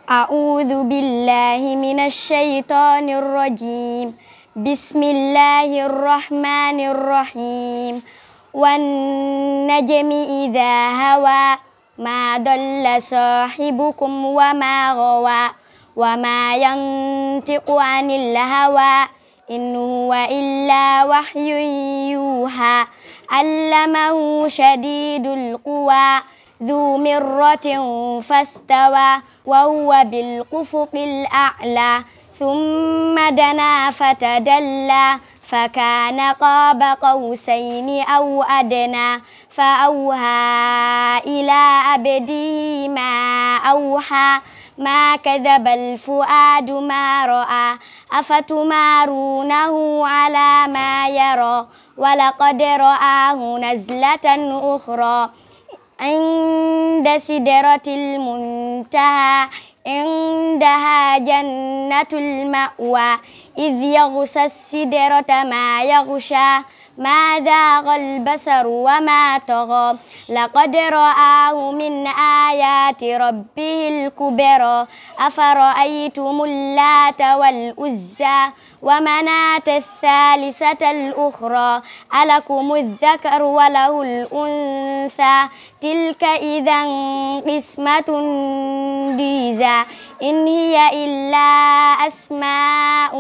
أعوذ بالله من الشيطان الرجيم. بسم الله الرحمن الرحيم. والنجم إذا هوى ما ضل صاحبكم وما غوى وما ينطق عن الهوى إن هو إلا وحي يوحى علمه شديد القوى ذو مرة فاستوى وهو بالأفق الأعلى ثم دنا فتدلى فكان قاب قوسين أو أدنى فأوحى إلى عبده ما أوحى ما كذب الفؤاد ما رأى أفتمارونه على ما يرى ولقد رآه نزلة أخرى عند سدرة المنتهى عندها جنة المأوى إذ يغشى السدرة ما يغشى ما ذاق البصر وما طغى لقد رآه من آيات ربه الكبرى أفرأيتم اللات والعزى ومناة الثالثة الأخرى ألكم الذكر وله الأنثى تلك إذا قسمة ضيزى إن هي إلا أسماء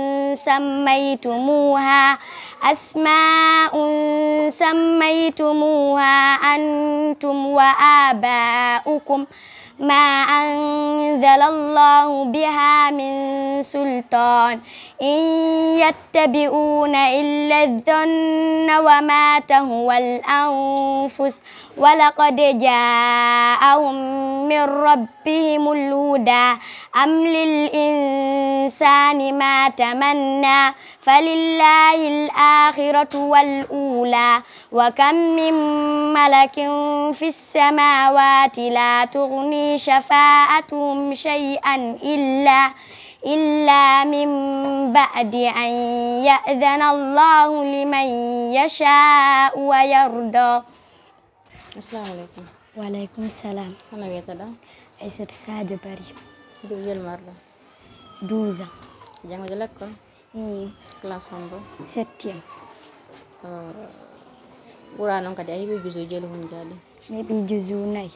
سميتموها أنتم وآباؤكم ما أنزل الله بها من سلطان إن يتبعون إلا الظن وما تهوى الأنفس ولقد جاءهم من ربهم الهدى أم للإنسان ما تمنى فلله الآخرة والأولى وكم من ملك في السماوات لا تغني شفاعتهم شيئا إلا من بعد أن يأذن الله لمن يشاء ويرضى. Assalamualaikum. Waalaikumsalam. Kana wiyata Aïssatou Sadio Bari. Dugel marɗa 12 ans. Jangoje l'école classe hombo 7e. ɓura noon kadi a heeɓi jusuji hun jaɗi mi heeɓi jusu nayyi.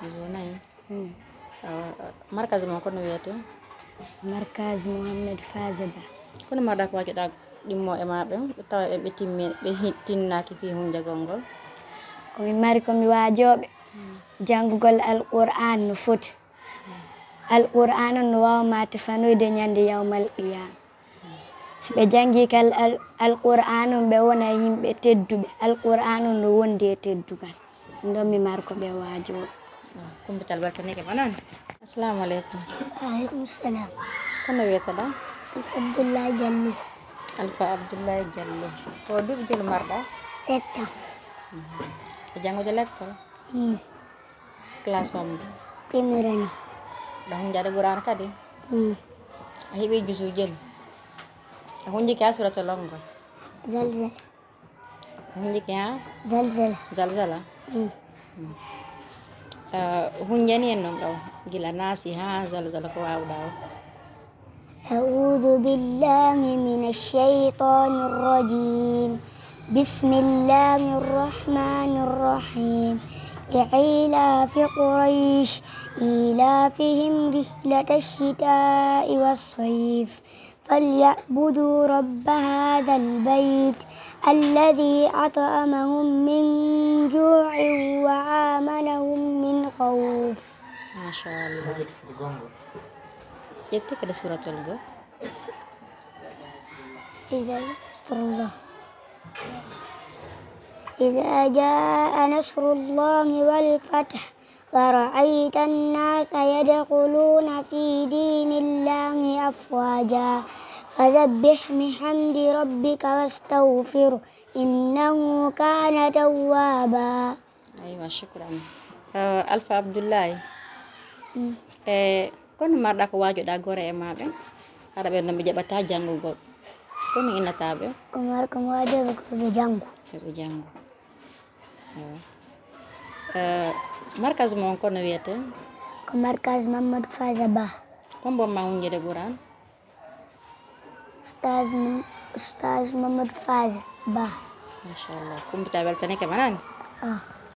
markage mon kono wiyete markage Mouhamed Fazeba. kono marɗa ko waccuɗa ɗimmo e maɓe tawa ɓe tinnaki fi hun jagol ngol komi mari komi wajoɓe janngugol alqur'an no foti alqur'an on no wawma tefanoyde ñande yawmal qiyama si ɓe jangi kal alqur'an on ɓe wona yimɓe tedduɓe alqur'an on no wondi e teddugal ɗon mi mari ko ɓe wajoɓe. kumbital weltanike manan. Assalamu aleykum. Waaleykum salam. kono wiyataɗa Alfa Abdoulaye Diallo. Alfa Abdoulaye Diallo ko duuɓi jelu marɗa 7 ans. e jangude l'école classe homde Première année. ɗa hunjaɗe ɓurano kadi a heeɓi jusu jelu a hunjiki ha suratul longo Zalzala. a hunjiki ha Zalzala. zalzala hunjani en noon ɗo gila naasi ha zalzala ko wawɗa o أعوذ بالله من الشيطان الرجيم. بسم الله الرحمن الرحيم. لإيلاف قريش إيلافهم رحلة الشتاء والصيف فليعبدوا رب هذا البيت الذي أطعمهم من جوع وآمنهم من خوف. ما شاء الله. يتك ada suratul go إذا جاء نصر الله والفتح ورأيت الناس يدخلون في دين الله أفواجا فسبح بحمد ربك واستغفره إنه كان توابا. أيوة شكرا. Alfa Abdoulaye kono marɗa ko wajoɗa gore e maɓe haɗa ɓe noon ɓe jaɓata janngugol kono innataɓe ko mar ko wajoɓe koɓe janngu markage mon kono wiyete ko markage Mamadou Fazaba. Kom bom mau jadi Quran? أستاذ محمد فازل با Masya Allah. Kum baca tani ke mana? آه